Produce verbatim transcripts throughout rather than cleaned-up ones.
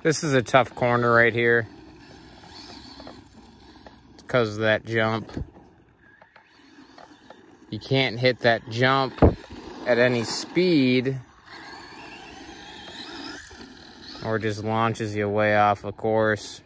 This is a tough corner right here. It's because of that jump. You can't hit that jump at any speed, or it just launches you way off a course.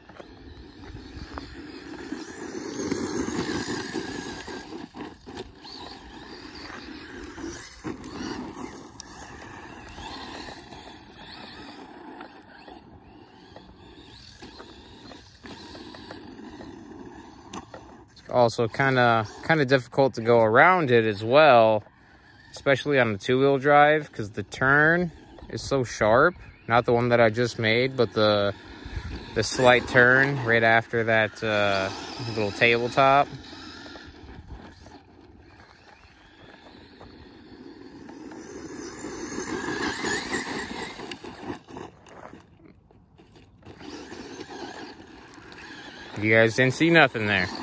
Also kind of kind of difficult to go around it as well, especially on the two-wheel drive, because the turn is so sharp. Not the one that I just made, but the the slight turn right after that uh, little tabletop. You guys didn't see nothing there.